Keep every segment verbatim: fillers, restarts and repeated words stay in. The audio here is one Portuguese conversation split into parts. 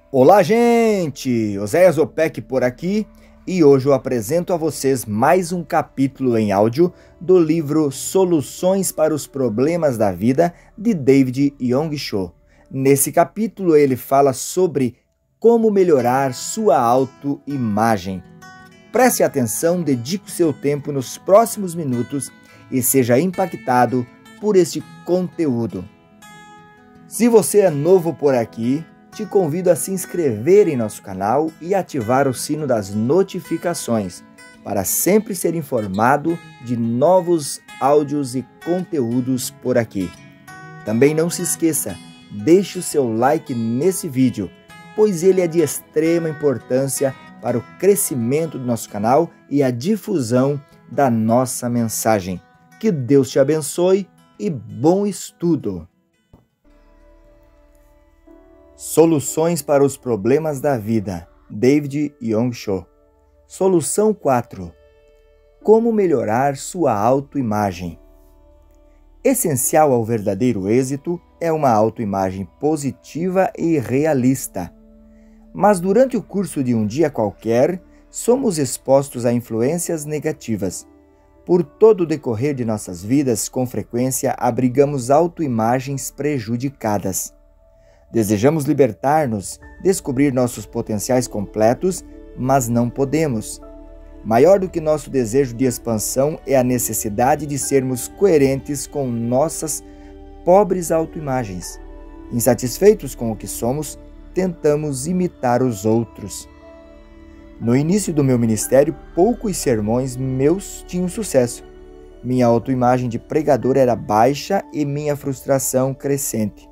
Olá, gente! Oséias Opec por aqui e hoje eu apresento a vocês mais um capítulo em áudio do livro Soluções para os Problemas da Vida, de David Yong Cho. Nesse capítulo ele fala sobre como melhorar sua autoimagem. Preste atenção, dedique o seu tempo nos próximos minutos e seja impactado por este conteúdo. Se você é novo por aqui, te convido a se inscrever em nosso canal e ativar o sino das notificações para sempre ser informado de novos áudios e conteúdos por aqui. Também não se esqueça, deixe o seu like nesse vídeo, pois ele é de extrema importância para o crescimento do nosso canal e a difusão da nossa mensagem. Que Deus te abençoe e bom estudo! Soluções para os problemas da vida, David Yong Cho. Solução quatro. Como melhorar sua autoimagem. Essencial ao verdadeiro êxito é uma autoimagem positiva e realista. Mas durante o curso de um dia qualquer, somos expostos a influências negativas. Por todo o decorrer de nossas vidas, com frequência, abrigamos autoimagens prejudicadas. Desejamos libertar-nos, descobrir nossos potenciais completos, mas não podemos. Maior do que nosso desejo de expansão é a necessidade de sermos coerentes com nossas pobres autoimagens. Insatisfeitos com o que somos, tentamos imitar os outros. No início do meu ministério, poucos sermões meus tinham sucesso. Minha autoimagem de pregador era baixa e minha frustração crescente.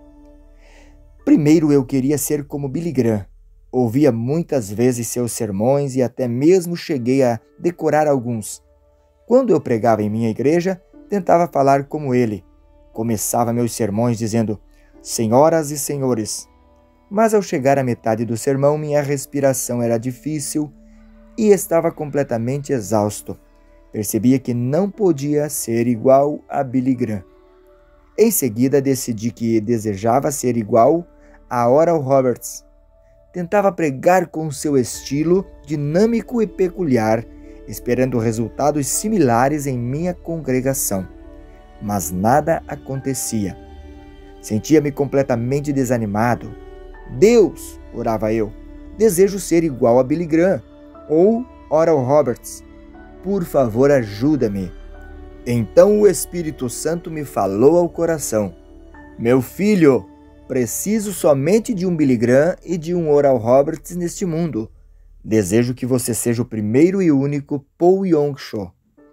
Primeiro eu queria ser como Billy Graham. Ouvia muitas vezes seus sermões e até mesmo cheguei a decorar alguns. Quando eu pregava em minha igreja, tentava falar como ele. Começava meus sermões dizendo, senhoras e senhores. Mas ao chegar à metade do sermão, minha respiração era difícil e estava completamente exausto. Percebia que não podia ser igual a Billy Graham. Em seguida, decidi que desejava ser igual a Oral Roberts. Tentava pregar com seu estilo dinâmico e peculiar, esperando resultados similares em minha congregação. Mas nada acontecia. Sentia-me completamente desanimado. Deus, orava eu, desejo ser igual a Billy Graham ou Oral Roberts. Por favor, ajuda-me. Então o Espírito Santo me falou ao coração. Meu filho, preciso somente de um Billy Graham e de um Oral Roberts neste mundo. Desejo que você seja o primeiro e único Paul Yong Cho.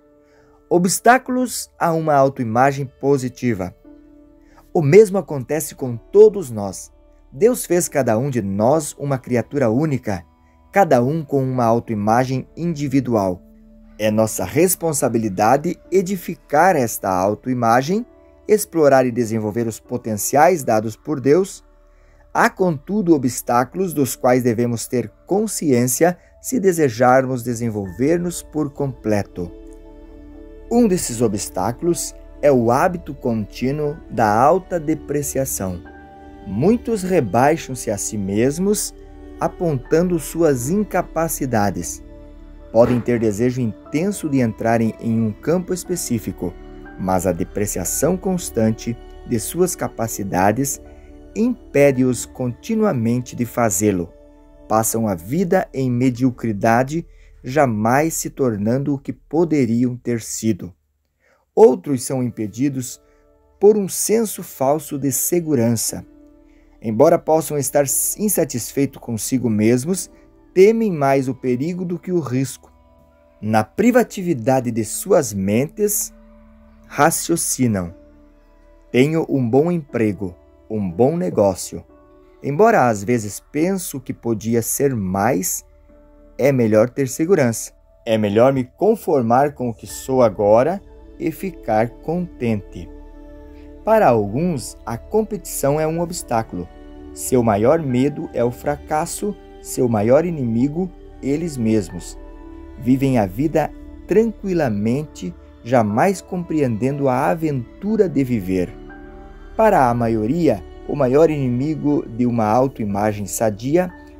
Obstáculos a uma autoimagem positiva. O mesmo acontece com todos nós. Deus fez cada um de nós uma criatura única, cada um com uma autoimagem individual. É nossa responsabilidade edificar esta autoimagem, explorar e desenvolver os potenciais dados por Deus. Há, contudo, obstáculos dos quais devemos ter consciência se desejarmos desenvolver-nos por completo. Um desses obstáculos é o hábito contínuo da alta depreciação. Muitos rebaixam-se a si mesmos, apontando suas incapacidades. Podem ter desejo intenso de entrarem em um campo específico, mas a depreciação constante de suas capacidades impede-os continuamente de fazê-lo. Passam a vida em mediocridade, jamais se tornando o que poderiam ter sido. Outros são impedidos por um senso falso de segurança. Embora possam estar insatisfeitos consigo mesmos, temem mais o perigo do que o risco. Na privatividade de suas mentes, raciocinam. Tenho um bom emprego, um bom negócio. Embora às vezes penso que podia ser mais, é melhor ter segurança. É melhor me conformar com o que sou agora e ficar contente. Para alguns, a competição é um obstáculo. Seu maior medo é o fracasso, seu maior inimigo, eles mesmos. Vivem a vida tranquilamente, jamais compreendendo a aventura de viver. Para a maioria, o maior inimigo de uma autoimagem sadia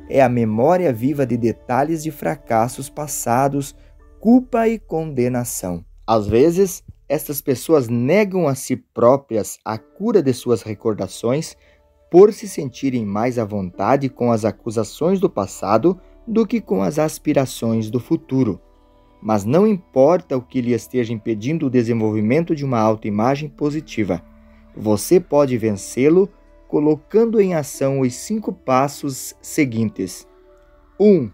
é a memória viva de detalhes de fracassos passados, culpa e condenação. Às vezes, estas pessoas negam a si próprias a cura de suas recordações por se sentirem mais à vontade com as acusações do passado do que com as aspirações do futuro. Mas não importa o que lhe esteja impedindo o desenvolvimento de uma autoimagem positiva, você pode vencê-lo colocando em ação os cinco passos seguintes. um.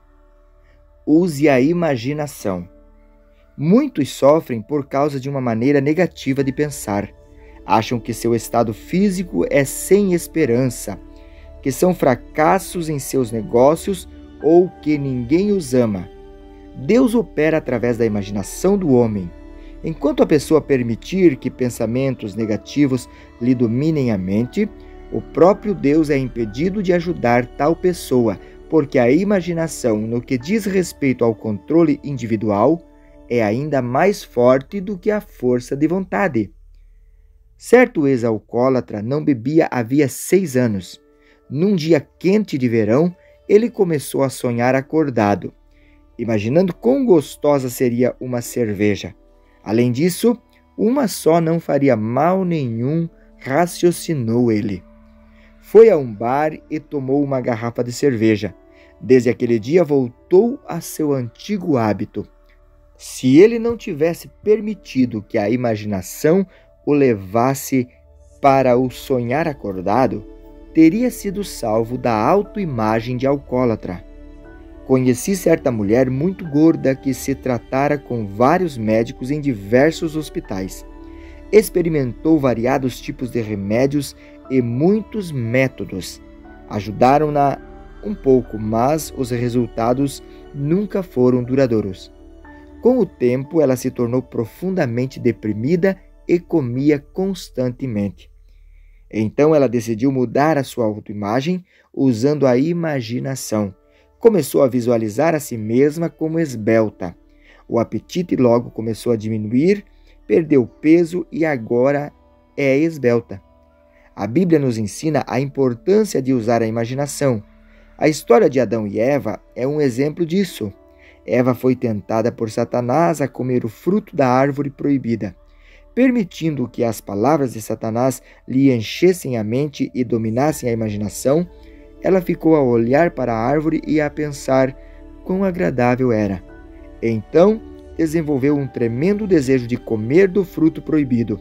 Use a imaginação. Muitos sofrem por causa de uma maneira negativa de pensar. Acham que seu estado físico é sem esperança, que são fracassos em seus negócios ou que ninguém os ama. Deus opera através da imaginação do homem. Enquanto a pessoa permitir que pensamentos negativos lhe dominem a mente, o próprio Deus é impedido de ajudar tal pessoa, porque a imaginação, no que diz respeito ao controle individual, é ainda mais forte do que a força de vontade. Certo ex-alcoólatra não bebia havia seis anos. Num dia quente de verão, ele começou a sonhar acordado, imaginando quão gostosa seria uma cerveja. Além disso, uma só não faria mal nenhum, raciocinou ele. Foi a um bar e tomou uma garrafa de cerveja. Desde aquele dia voltou a seu antigo hábito. Se ele não tivesse permitido que a imaginação o levasse para o sonhar acordado, teria sido salvo da autoimagem de alcoólatra. Conheci certa mulher muito gorda que se tratara com vários médicos em diversos hospitais. Experimentou variados tipos de remédios e muitos métodos. Ajudaram-na um pouco, mas os resultados nunca foram duradouros. Com o tempo, ela se tornou profundamente deprimida e comia constantemente. Então ela decidiu mudar a sua autoimagem usando a imaginação. Começou a visualizar a si mesma como esbelta. O apetite logo começou a diminuir, perdeu peso e agora é esbelta. A Bíblia nos ensina a importância de usar a imaginação. A história de Adão e Eva é um exemplo disso. Eva foi tentada por Satanás a comer o fruto da árvore proibida. Permitindo que as palavras de Satanás lhe enchessem a mente e dominassem a imaginação, ela ficou a olhar para a árvore e a pensar quão agradável era. Então, desenvolveu um tremendo desejo de comer do fruto proibido.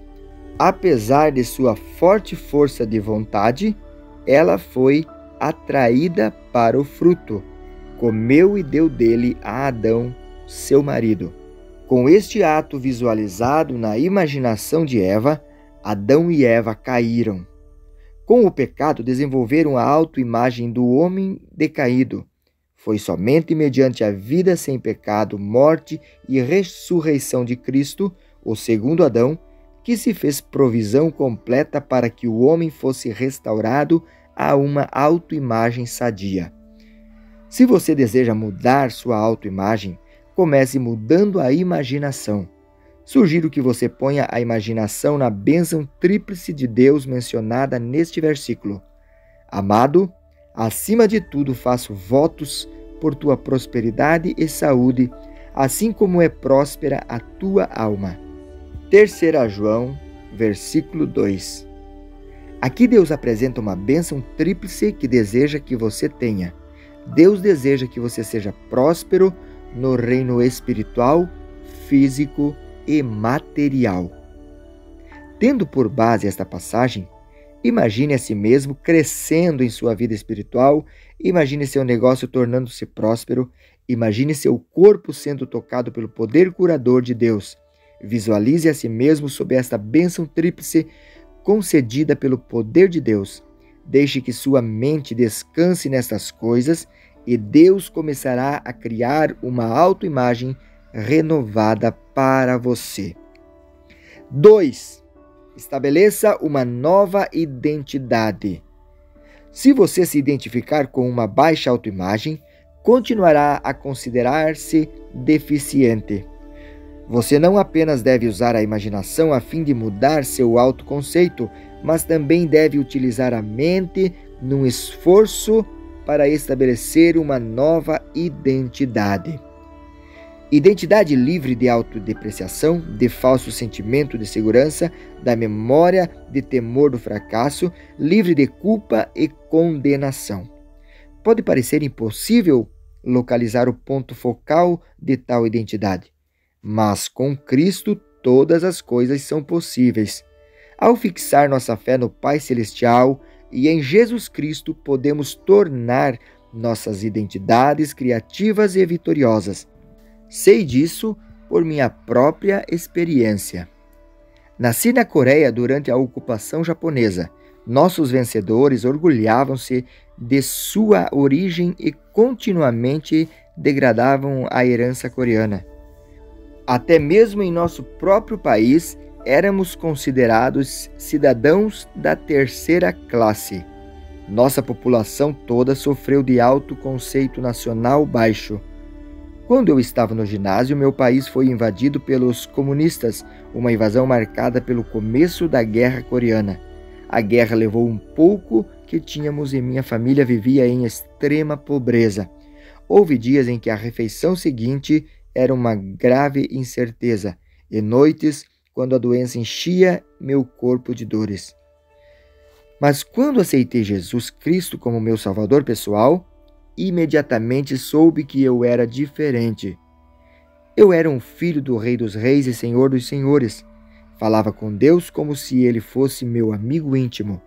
Apesar de sua forte força de vontade, ela foi atraída para o fruto. Comeu e deu dele a Adão, seu marido. Com este ato visualizado na imaginação de Eva, Adão e Eva caíram. Com o pecado, desenvolveram a autoimagem do homem decaído. Foi somente mediante a vida sem pecado, morte e ressurreição de Cristo, o segundo Adão, que se fez provisão completa para que o homem fosse restaurado a uma autoimagem sadia. Se você deseja mudar sua autoimagem, comece mudando a imaginação. Sugiro que você ponha a imaginação na bênção tríplice de Deus mencionada neste versículo. Amado, acima de tudo faço votos por tua prosperidade e saúde, assim como é próspera a tua alma. terceira João, versículo dois. Aqui Deus apresenta uma bênção tríplice que deseja que você tenha. Deus deseja que você seja próspero no reino espiritual, físico e material. Tendo por base esta passagem, imagine a si mesmo crescendo em sua vida espiritual, imagine seu negócio tornando-se próspero, imagine seu corpo sendo tocado pelo poder curador de Deus. Visualize a si mesmo sob esta bênção tríplice concedida pelo poder de Deus. Deixe que sua mente descanse nestas coisas e Deus começará a criar uma autoimagem renovada para você. dois. Estabeleça uma nova identidade. Se você se identificar com uma baixa autoimagem, continuará a considerar-se deficiente. Você não apenas deve usar a imaginação a fim de mudar seu autoconceito, mas também deve utilizar a mente num esforço para estabelecer uma nova identidade. Identidade livre de autodepreciação, de falso sentimento de segurança, da memória de temor do fracasso, livre de culpa e condenação. Pode parecer impossível localizar o ponto focal de tal identidade, mas com Cristo todas as coisas são possíveis. Ao fixar nossa fé no Pai Celestial e em Jesus Cristo, podemos tornar nossas identidades criativas e vitoriosas. Sei disso por minha própria experiência. Nasci na Coreia durante a ocupação japonesa. Nossos vencedores orgulhavam-se de sua origem e continuamente degradavam a herança coreana. Até mesmo em nosso próprio país, éramos considerados cidadãos da terceira classe. Nossa população toda sofreu de alto conceito nacional baixo. Quando eu estava no ginásio, meu país foi invadido pelos comunistas, uma invasão marcada pelo começo da Guerra Coreana. A guerra levou um pouco que tínhamos e minha família vivia em extrema pobreza. Houve dias em que a refeição seguinte era uma grave incerteza, e noites quando a doença enchia meu corpo de dores. Mas quando aceitei Jesus Cristo como meu Salvador pessoal, imediatamente soube que eu era diferente. Eu era um filho do Rei dos Reis e Senhor dos Senhores. Falava com Deus como se Ele fosse meu amigo íntimo.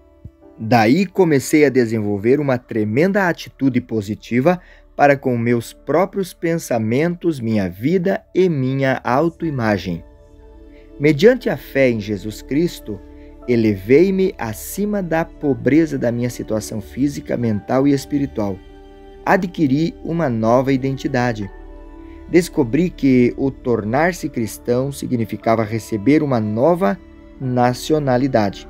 Daí comecei a desenvolver uma tremenda atitude positiva para com meus próprios pensamentos, minha vida e minha autoimagem. Mediante a fé em Jesus Cristo, elevei-me acima da pobreza da minha situação física, mental e espiritual. Adquiri uma nova identidade. Descobri que o tornar-se cristão significava receber uma nova nacionalidade.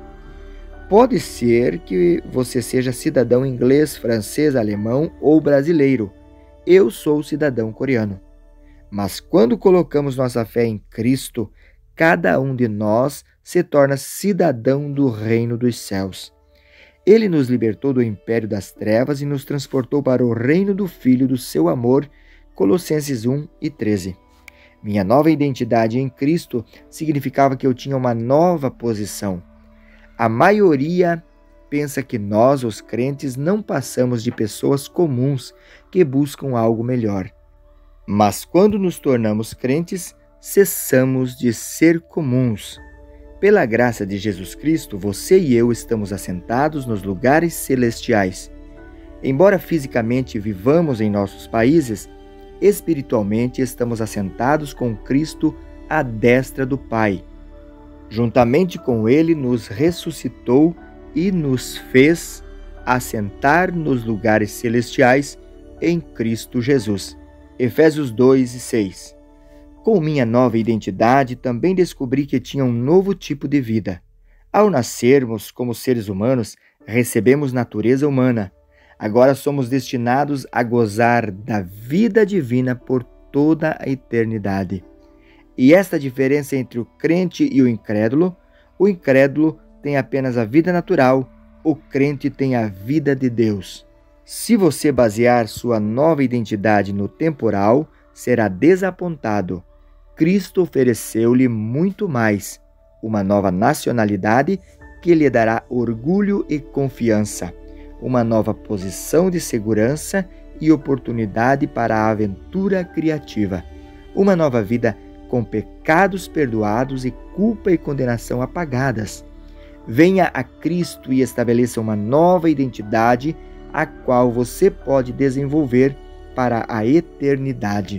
Pode ser que você seja cidadão inglês, francês, alemão ou brasileiro. Eu sou cidadão coreano. Mas quando colocamos nossa fé em Cristo, cada um de nós se torna cidadão do reino dos céus. Ele nos libertou do império das trevas e nos transportou para o reino do Filho do seu amor, Colossenses um e treze. Minha nova identidade em Cristo significava que eu tinha uma nova posição. A maioria pensa que nós, os crentes, não passamos de pessoas comuns que buscam algo melhor. Mas quando nos tornamos crentes, cessamos de ser comuns. Pela graça de Jesus Cristo, você e eu estamos assentados nos lugares celestiais. Embora fisicamente vivamos em nossos países, espiritualmente estamos assentados com Cristo à destra do Pai. Juntamente com Ele nos ressuscitou e nos fez assentar nos lugares celestiais em Cristo Jesus. Efésios dois e seis. Com minha nova identidade, também descobri que tinha um novo tipo de vida. Ao nascermos como seres humanos, recebemos natureza humana. Agora somos destinados a gozar da vida divina por toda a eternidade. E esta diferença entre o crente e o incrédulo: o incrédulo tem apenas a vida natural, o crente tem a vida de Deus. Se você basear sua nova identidade no temporal, será desapontado. Cristo ofereceu-lhe muito mais, uma nova nacionalidade que lhe dará orgulho e confiança, uma nova posição de segurança e oportunidade para a aventura criativa, uma nova vida com pecados perdoados e culpa e condenação apagadas. Venha a Cristo e estabeleça uma nova identidade, a qual você pode desenvolver para a eternidade.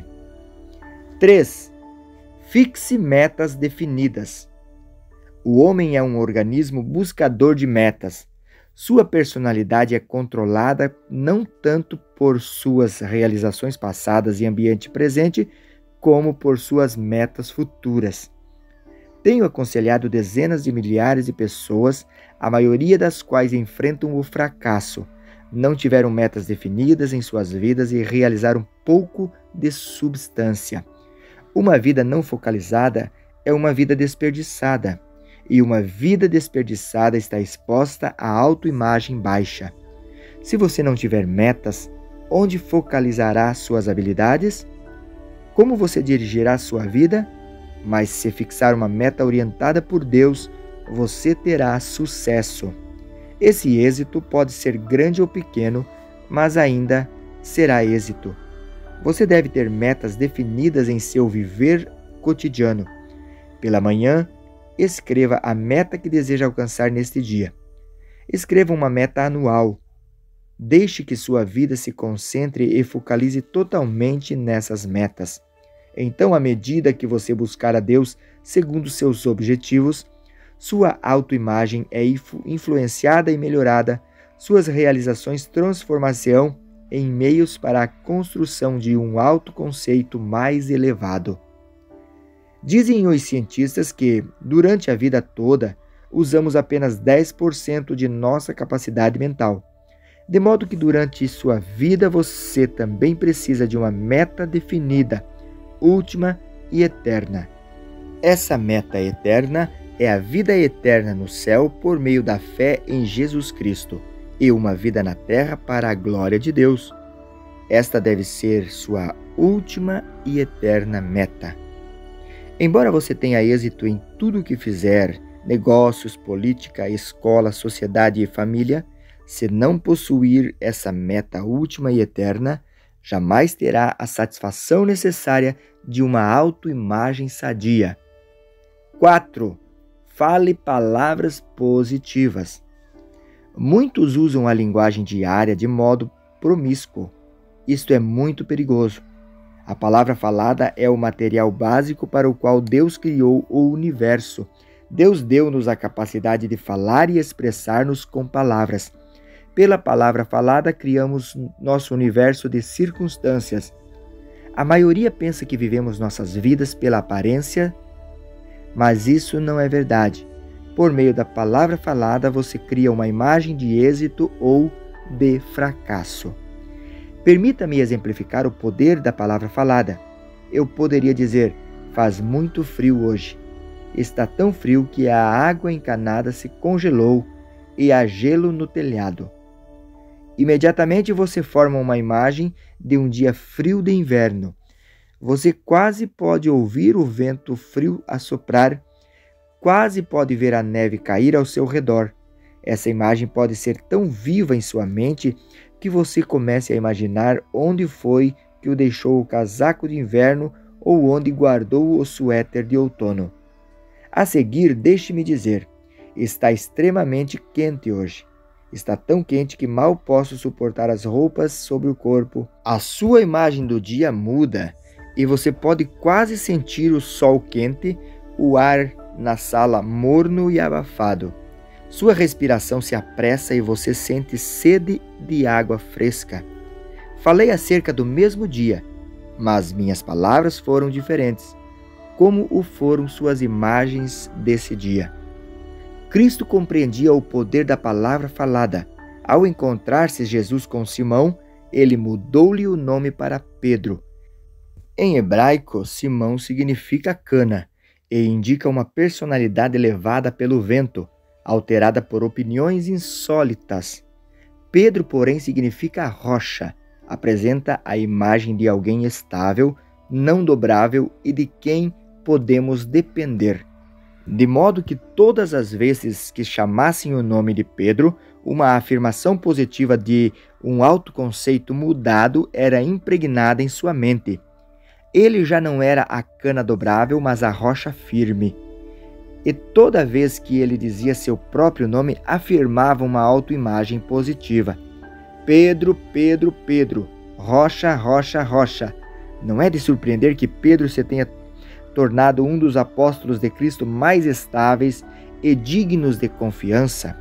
três. Fixe metas definidas. O homem é um organismo buscador de metas. Sua personalidade é controlada não tanto por suas realizações passadas e ambiente presente, como por suas metas futuras. Tenho aconselhado dezenas de milhares de pessoas, a maioria das quais enfrentam o fracasso, não tiveram metas definidas em suas vidas e realizaram pouco de substância. Uma vida não focalizada é uma vida desperdiçada, e uma vida desperdiçada está exposta à autoimagem baixa. Se você não tiver metas, onde focalizará suas habilidades? Como você dirigirá sua vida? Mas se fixar uma meta orientada por Deus, você terá sucesso. Esse êxito pode ser grande ou pequeno, mas ainda será êxito. Você deve ter metas definidas em seu viver cotidiano. Pela manhã, escreva a meta que deseja alcançar neste dia. Escreva uma meta anual. Deixe que sua vida se concentre e focalize totalmente nessas metas. Então, à medida que você buscar a Deus segundo seus objetivos, sua autoimagem é influenciada e melhorada, suas realizações transformar-se-ão em meios para a construção de um autoconceito mais elevado. Dizem os cientistas que, durante a vida toda, usamos apenas dez por cento de nossa capacidade mental. De modo que durante sua vida você também precisa de uma meta definida, última e eterna. Essa meta eterna é a vida eterna no céu por meio da fé em Jesus Cristo e uma vida na terra para a glória de Deus. Esta deve ser sua última e eterna meta. Embora você tenha êxito em tudo o que fizer, negócios, política, escola, sociedade e família, se não possuir essa meta última e eterna, jamais terá a satisfação necessária de uma autoimagem sadia. quatro. Fale palavras positivas. Muitos usam a linguagem diária de modo promíscuo. Isto é muito perigoso. A palavra falada é o material básico para o qual Deus criou o universo. Deus deu-nos a capacidade de falar e expressar-nos com palavras. Pela palavra falada, criamos nosso universo de circunstâncias. A maioria pensa que vivemos nossas vidas pela aparência, mas isso não é verdade. Por meio da palavra falada, você cria uma imagem de êxito ou de fracasso. Permita-me exemplificar o poder da palavra falada. Eu poderia dizer: faz muito frio hoje. Está tão frio que a água encanada se congelou e há gelo no telhado. Imediatamente você forma uma imagem de um dia frio de inverno. Você quase pode ouvir o vento frio assoprar, quase pode ver a neve cair ao seu redor. Essa imagem pode ser tão viva em sua mente que você comece a imaginar onde foi que o deixou o casaco de inverno ou onde guardou o suéter de outono. A seguir, deixe-me dizer, está extremamente quente hoje. Está tão quente que mal posso suportar as roupas sobre o corpo. A sua imagem do dia muda e você pode quase sentir o sol quente, o ar na sala morno e abafado. Sua respiração se apressa e você sente sede de água fresca. Falei acerca do mesmo dia, mas minhas palavras foram diferentes, como o foram suas imagens desse dia. Cristo compreendia o poder da palavra falada. Ao encontrar-se Jesus com Simão, ele mudou-lhe o nome para Pedro. Em hebraico, Simão significa cana e indica uma personalidade levada pelo vento, alterada por opiniões insólitas. Pedro, porém, significa rocha, apresenta a imagem de alguém estável, não dobrável e de quem podemos depender. De modo que todas as vezes que chamassem o nome de Pedro, uma afirmação positiva de um autoconceito mudado era impregnada em sua mente. Ele já não era a cana dobrável, mas a rocha firme. E toda vez que ele dizia seu próprio nome, afirmava uma autoimagem positiva. Pedro, Pedro, Pedro, rocha, rocha, rocha. Não é de surpreender que Pedro se tenha tornado um dos apóstolos de Cristo mais estáveis e dignos de confiança.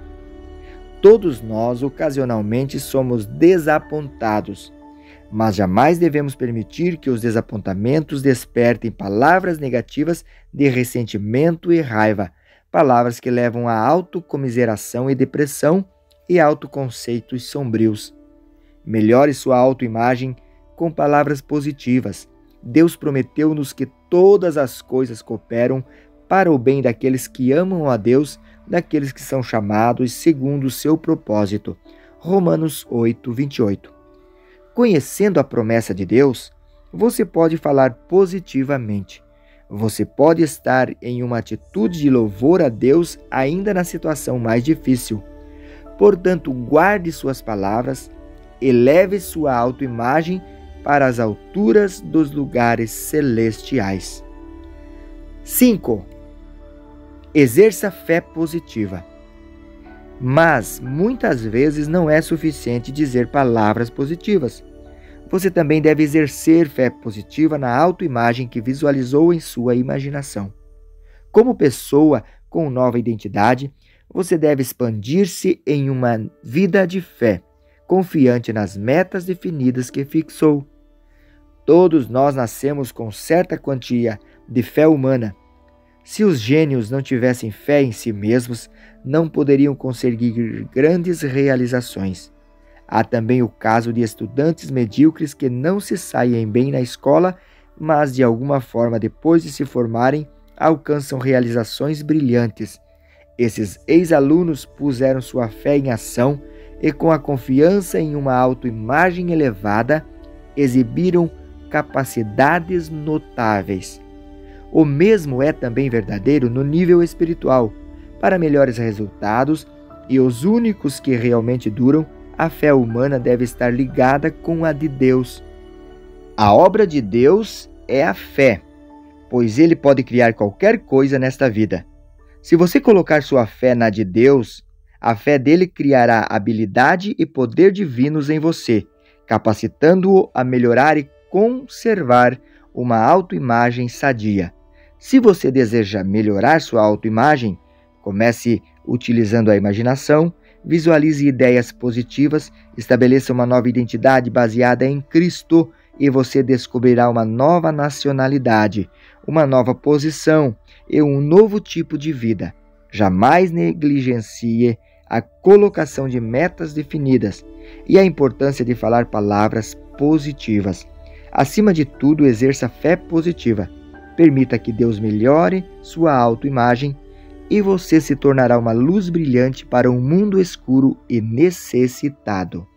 Todos nós, ocasionalmente, somos desapontados, mas jamais devemos permitir que os desapontamentos despertem palavras negativas de ressentimento e raiva, palavras que levam à autocomiseração e depressão e autoconceitos sombrios. Melhore sua autoimagem com palavras positivas. Deus prometeu-nos que todas as coisas cooperam para o bem daqueles que amam a Deus, daqueles que são chamados segundo o seu propósito. Romanos oito, vinte e oito. Conhecendo a promessa de Deus, você pode falar positivamente. Você pode estar em uma atitude de louvor a Deus ainda na situação mais difícil. Portanto, guarde suas palavras, eleve sua autoimagem para as alturas dos lugares celestiais. cinco. Exerça fé positiva. Mas, muitas vezes, não é suficiente dizer palavras positivas. Você também deve exercer fé positiva na autoimagem que visualizou em sua imaginação. Como pessoa com nova identidade, você deve expandir-se em uma vida de fé, confiante nas metas definidas que fixou. Todos nós nascemos com certa quantia de fé humana. Se os gênios não tivessem fé em si mesmos, não poderiam conseguir grandes realizações. Há também o caso de estudantes medíocres que não se saem bem na escola, mas de alguma forma, depois de se formarem, alcançam realizações brilhantes. Esses ex-alunos puseram sua fé em ação e, com a confiança em uma autoimagem elevada, exibiram capacidades notáveis. O mesmo é também verdadeiro no nível espiritual. Para melhores resultados, e os únicos que realmente duram, a fé humana deve estar ligada com a de Deus. A obra de Deus é a fé, pois Ele pode criar qualquer coisa nesta vida. Se você colocar sua fé na de Deus, a fé dele criará habilidade e poder divinos em você, capacitando-o a melhorar e conservar uma autoimagem sadia. Se você deseja melhorar sua autoimagem, comece utilizando a imaginação, visualize ideias positivas, estabeleça uma nova identidade baseada em Cristo e você descobrirá uma nova nacionalidade, uma nova posição e um novo tipo de vida. Jamais negligencie a colocação de metas definidas e a importância de falar palavras positivas. Acima de tudo, exerça fé positiva. Permita que Deus melhore sua autoimagem e você se tornará uma luz brilhante para um mundo escuro e necessitado.